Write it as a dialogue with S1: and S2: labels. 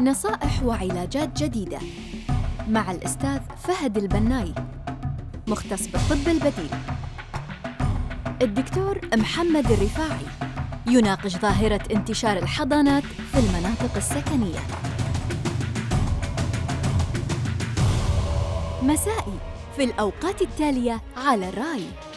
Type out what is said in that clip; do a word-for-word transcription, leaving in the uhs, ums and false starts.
S1: نصائح وعلاجات جديدة مع الأستاذ فهد البناي، مختص بالطب البديل. الدكتور محمد الرفاعي يناقش ظاهرة انتشار الحضانات في المناطق السكنية. مسائي في الأوقات التالية على الراي.